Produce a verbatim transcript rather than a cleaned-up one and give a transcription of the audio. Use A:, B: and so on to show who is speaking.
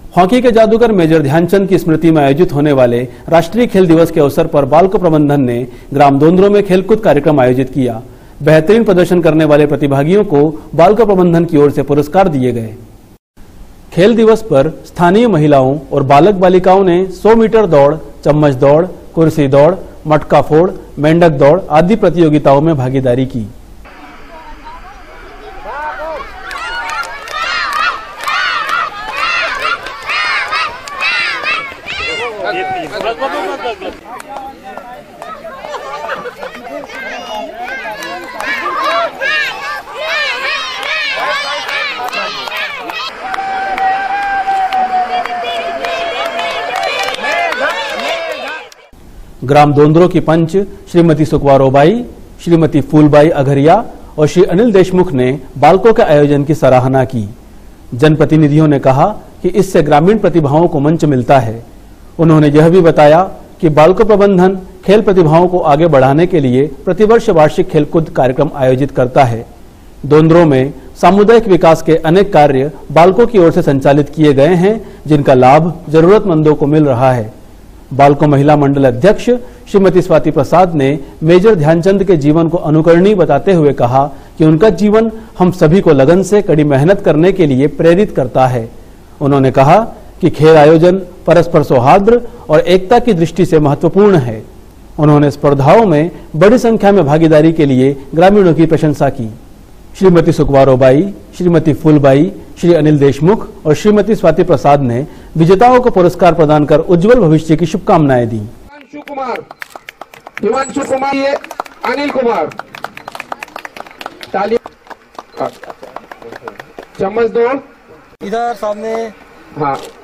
A: Hockey के जादूगर major Dhyanchand की स्मृति में आयोजित होने वाले राष्ट्रीय खेल दिवस के अवसर पर बाल्को प्रबंधन ने ग्राम दोंद्रो में खेलकूद कार्यक्रम आयोजित किया। बेहतरीन प्रदर्शन करने वाले प्रतिभागियों को बाल्को प्रबंधन की ओर से पुरस्कार दिए गए। खेल दिवस पर स्थानीय महिलाओं और बालक बालिकाओं ने सौ मीटर दौड़, चम्मच दौड़, कुर्सी दौड़, मटका फोड़, मेंढक दौड़ आदि प्रतियोगिताओं में भागीदारी की। ग्राम दोंद्रो की पंच श्रीमती सुकवारोबाई, श्रीमती फूलबाई अघरिया और श्री अनिल देशमुख ने बाल्को के आयोजन की सराहना की। जनप्रतिनिधियों ने कहा कि इससे ग्रामीण प्रतिभाओं को मंच मिलता है। उन्होंने यह भी बताया कि बाल्को प्रबंधन खेल प्रतिभाओं को आगे बढ़ाने के लिए प्रतिवर्ष वार्षिक खेलकूद कार्यक्रम आयोजित करता है। दोंद्रो में सामुदायिक विकास के अनेक कार्य बाल्को की ओर से संचालित किए गए हैं, जिनका लाभ जरूरतमंदों को मिल रहा है। बाल्को महिला मंडल अध्यक्ष श्रीमती स्वाति प्रसाद ने मेजर ध्यानचंद के जीवन को अनुकरणीय बताते हुए कहा कि उनका जीवन हम सभी को लगन से कड़ी मेहनत करने के लिए प्रेरित करता है। उन्होंने कहा कि खेल आयोजन परस्पर सौहार्द और एकता की दृष्टि से महत्वपूर्ण है। उन्होंने स्पर्धाओं में बड़ी संख्या में भागीदारी के लिए ग्रामीणों की प्रशंसा की। श्रीमती सुकवारोबाई, श्रीमती फूलबाई, श्री अनिल देशमुख और श्रीमती स्वाति प्रसाद ने विजेताओं को पुरस्कार प्रदान कर उज्जवल भविष्य की शुभकामनाएं दी।
B: हिमांशु कुमार, हिमांशु कुमार, ये अनिल कुमार, तालियां। चम्मच दौड़
C: इधर सामने,
B: हाँ।